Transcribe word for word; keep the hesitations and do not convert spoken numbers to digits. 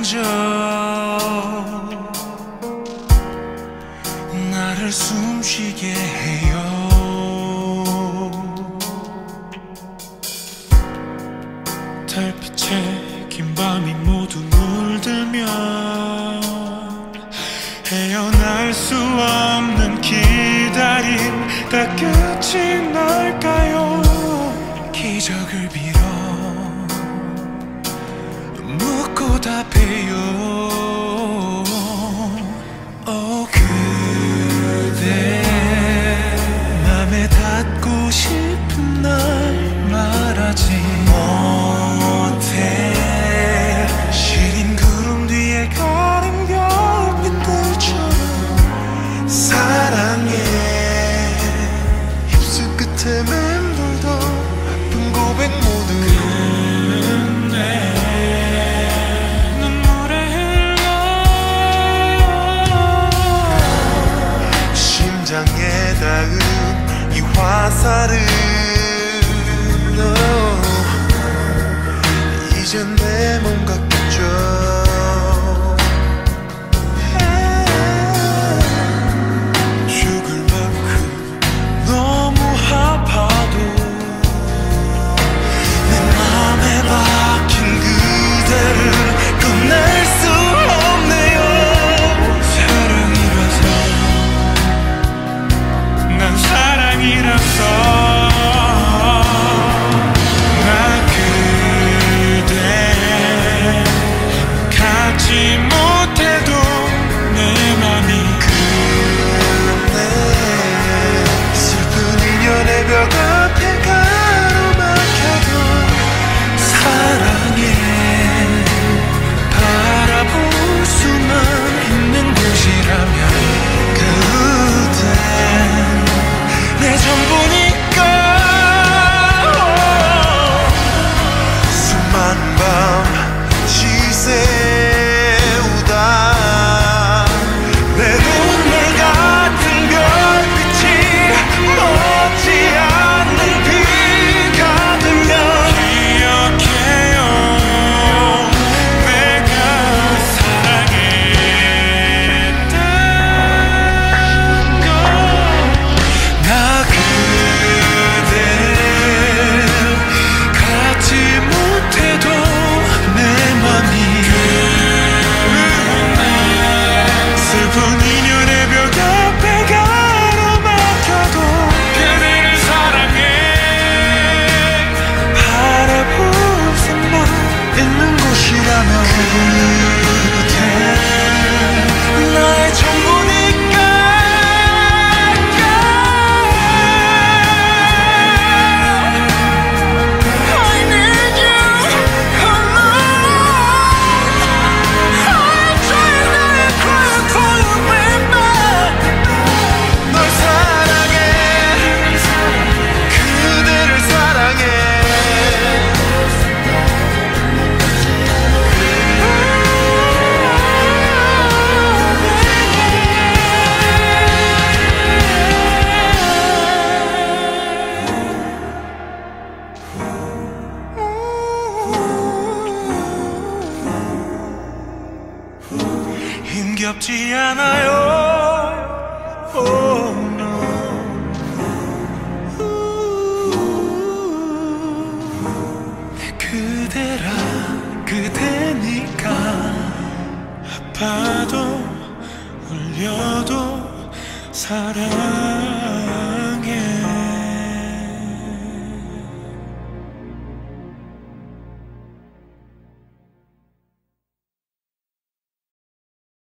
만져 나를 숨쉬게 해요. 달빛에 긴 밤이 모두 물들면 헤어날 수 없는 기다림 다 끝이 날까요? 기적을 빌어 묻고 답해요. 오 그대 맘에 닿고 싶은 날 말하지 못해. 시린 구름 뒤에 가린 별빛들처럼 사랑해. 입술 끝에 맴돌던 아픈 고백 모두 끝내 눈물에 흘러 심장에 닿은 이 화살은 이젠 내 몸 같겠죠. 죽을 만큼 너무 아파도 내 맘에 박힌 그대를 꺼낼 수 없네요. 사랑이라서 난 사랑이라서 못해도 내 맘이 끝내. 슬픈 인연의 벽 앞에 가로막혀도 사랑해. 바라볼 수만 있는 곳이라면 그댄 내 전부니까. 수많은 밤 지새 힘겹지 않아요. Oh, no. 그대라 그대니까 아파도 울려도 사랑